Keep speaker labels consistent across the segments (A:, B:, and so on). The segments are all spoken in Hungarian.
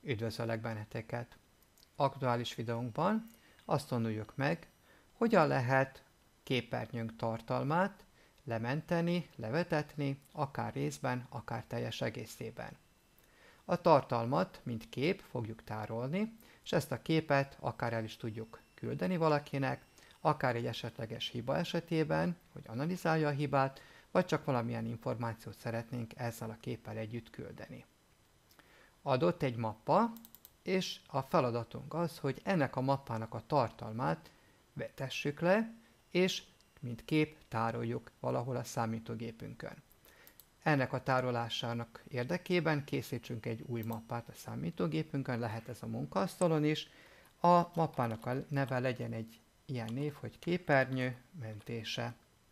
A: Üdvözöllek benneteket! Aktuális videónkban azt tanuljuk meg, hogyan lehet képernyőnk tartalmát lementeni, levetetni, akár részben, akár teljes egészében. A tartalmat, mint kép fogjuk tárolni, és ezt a képet akár el is tudjuk küldeni valakinek, akár egy esetleges hiba esetében, hogy analizálja a hibát, vagy csak valamilyen információt szeretnénk ezzel a képpel együtt küldeni. Adott egy mappa, és a feladatunk az, hogy ennek a mappának a tartalmát vetessük le, és mint kép tároljuk valahol a számítógépünkön. Ennek a tárolásának érdekében készítsünk egy új mappát a számítógépünkön, lehet ez a munkaasztalon is. A mappának a neve legyen egy ilyen név, hogy képernyő mentése.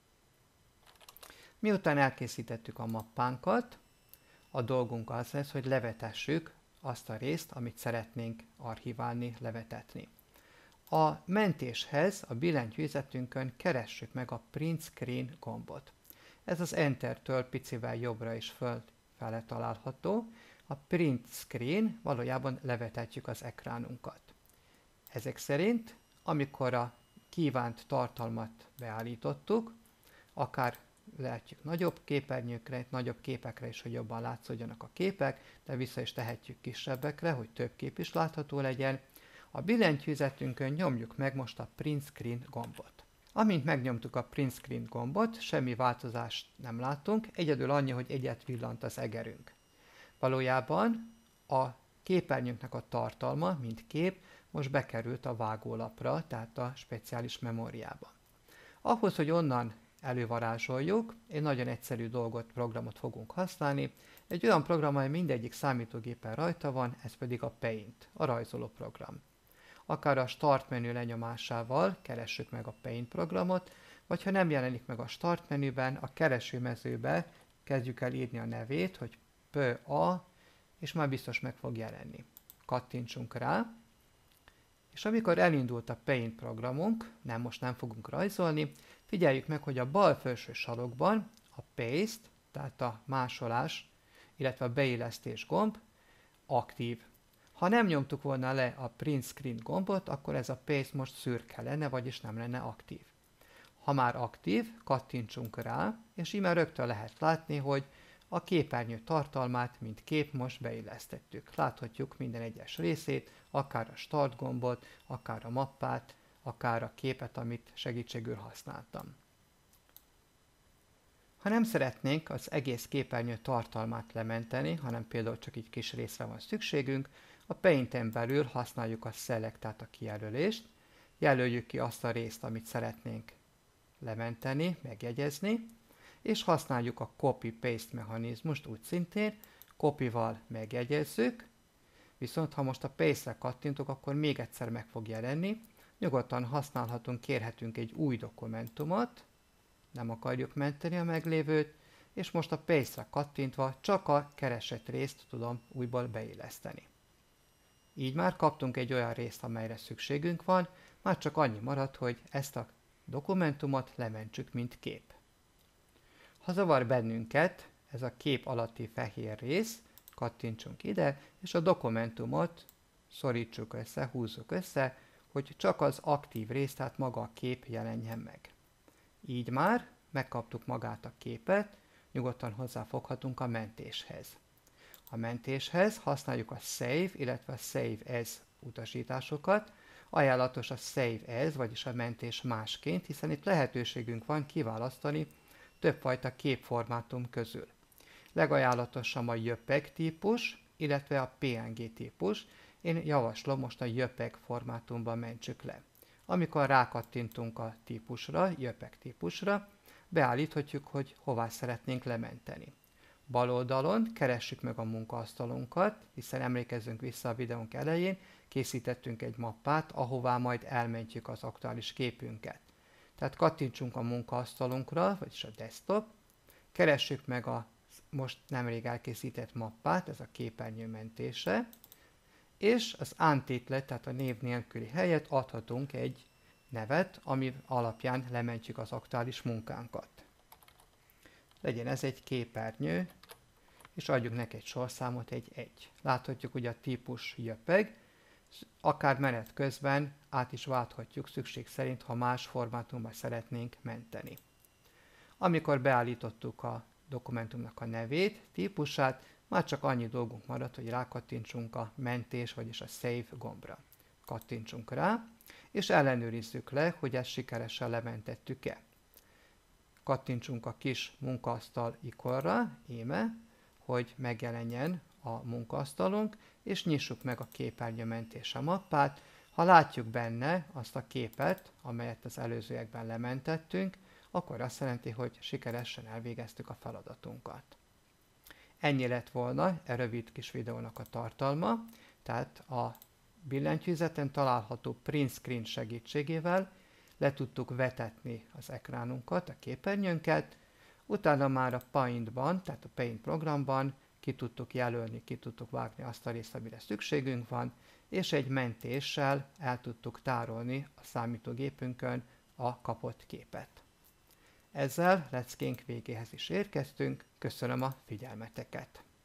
A: Miután elkészítettük a mappánkat, a dolgunk az lesz, hogy levetessük azt a részt, amit szeretnénk archiválni, levetetni. A mentéshez a billentyűzetünkön keressük meg a Print Screen gombot. Ez az Enter-től picivel jobbra is fölfele található. A Print Screen valójában levetetjük az ekránunkat. Ezek szerint, amikor a kívánt tartalmat beállítottuk, akár lehetjük nagyobb képernyőkre, nagyobb képekre is, hogy jobban látszódjanak a képek, de vissza is tehetjük kisebbekre, hogy több kép is látható legyen. A billentyűzetünkön nyomjuk meg most a Print Screen gombot. Amint megnyomtuk a Print Screen gombot, semmi változást nem látunk, egyedül annyi, hogy egyet villant az egerünk. Valójában a képernyőnknek a tartalma, mint kép, most bekerült a vágólapra, tehát a speciális memóriába. Ahhoz, hogy onnan elővarázsoljuk, egy nagyon egyszerű programot fogunk használni. Egy olyan program, amely mindegyik számítógépen rajta van, ez pedig a Paint, a rajzoló program. Akár a Start menü lenyomásával keressük meg a Paint programot, vagy ha nem jelenik meg a Start menüben, a keresőmezőbe kezdjük el írni a nevét, hogy PA, és már biztos meg fog jelenni. Kattintsunk rá, és amikor elindult a Paint programunk, most nem fogunk rajzolni, figyeljük meg, hogy a bal felső sarokban a Paste, tehát a másolás, illetve a beillesztés gomb aktív. Ha nem nyomtuk volna le a Print Screen gombot, akkor ez a Paste most szürke lenne, vagyis nem lenne aktív. Ha már aktív, kattintsunk rá, és íme rögtön lehet látni, hogy a képernyő tartalmát, mint kép most beillesztettük. Láthatjuk minden egyes részét, akár a Start gombot, akár a mappát, akár a képet, amit segítségül használtam. Ha nem szeretnénk az egész képernyő tartalmát lementeni, hanem például csak egy kis részre van szükségünk, a Paint-en belül használjuk a Select, tehát a kijelölést, jelöljük ki azt a részt, amit szeretnénk lementeni, megjegyezni, és használjuk a Copy-Paste mechanizmust úgy szintén, copy-val megjegyezzük, viszont ha most a Paste-re kattintok, akkor még egyszer meg fog jelenni. Nyugodtan használhatunk, kérhetünk egy új dokumentumot, nem akarjuk menteni a meglévőt, és most a Paste-re kattintva csak a keresett részt tudom újból beilleszteni. Így már kaptunk egy olyan részt, amelyre szükségünk van, már csak annyi maradt, hogy ezt a dokumentumot lementsük, mint kép. Ha zavar bennünket ez a kép alatti fehér rész, kattintsunk ide, és a dokumentumot szorítsuk össze, húzzuk össze, hogy csak az aktív rész, tehát maga a kép jelenjen meg. Így már megkaptuk magát a képet, nyugodtan hozzáfoghatunk a mentéshez. A mentéshez használjuk a Save, illetve a Save As utasításokat. Ajánlatos a Save As, vagyis a mentés másként, hiszen itt lehetőségünk van kiválasztani többfajta képformátum közül. Legajánlatosabb a JPEG típus, illetve a PNG típus. Én javaslom, most a JPEG formátumban mentsük le. Amikor rákattintunk a típusra, JPEG típusra, beállíthatjuk, hogy hová szeretnénk lementeni. Bal oldalon keressük meg a munkaasztalunkat, hiszen emlékezzünk vissza a videónk elején, készítettünk egy mappát, ahová majd elmentjük az aktuális képünket. Tehát kattintsunk a munkaasztalunkra, vagyis a desktop, keressük meg a most nemrég elkészített mappát, ez a képernyő mentése, és az untitled, tehát a név nélküli helyet adhatunk egy nevet, ami alapján lementjük az aktuális munkánkat. Legyen ez egy képernyő, és adjuk neki egy sorszámot, egy 1. Láthatjuk, hogy a típus JPEG, akár menet közben át is válthatjuk szükség szerint, ha más formátumban szeretnénk menteni. Amikor beállítottuk a dokumentumnak a nevét, típusát, már csak annyi dolgunk maradt, hogy rákattintsunk a mentés, vagyis a Save gombra. Kattintsunk rá, és ellenőrizzük le, hogy ezt sikeresen lementettük-e. Kattintsunk a kis munkaasztal ikonra, íme, hogy megjelenjen a munkaasztalunk, és nyissuk meg a képernyőmentése mappát. Ha látjuk benne azt a képet, amelyet az előzőekben lementettünk, akkor azt jelenti, hogy sikeresen elvégeztük a feladatunkat. Ennyi lett volna e rövid kis videónak a tartalma, tehát a billentyűzeten található print screen segítségével le tudtuk vetetni az ekránunkat, a képernyőnket, utána már a Paint-ban, tehát a Paint programban ki tudtuk jelölni, ki tudtuk vágni azt a részt, amire szükségünk van, és egy mentéssel el tudtuk tárolni a számítógépünkön a kapott képet. Ezzel leckénk végéhez is érkeztünk, köszönöm a figyelmeteket!